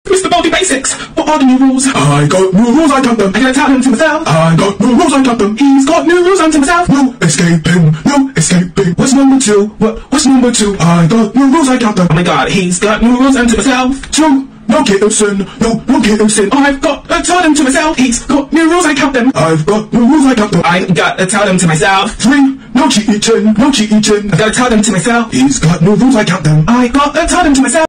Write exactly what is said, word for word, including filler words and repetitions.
Mister Baldi Basics, what are the new rules? I got new rules, I got them. I gotta tell them to myself. I got new rules, I got them. He's got new rules unto myself. No escaping, no escaping. What's number two? What? What's number two? I got new rules, I got them. Oh my god, he's got new rules unto myself. Two, no kissing, no, no kissing. I've got to tell them to myself. He's got new rules, I count them. I've got new rules, I got them. I got to tell them to myself. Three, no cheating, no cheating. I gotta tell them to myself. He's got new rules, I count them. I got to tell them to myself.